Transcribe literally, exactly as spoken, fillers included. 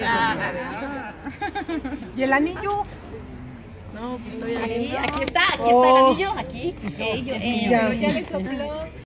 ¿Y el anillo? No, pues estoy aquí. Aquí está, aquí está el anillo. Aquí. Ya le sopló.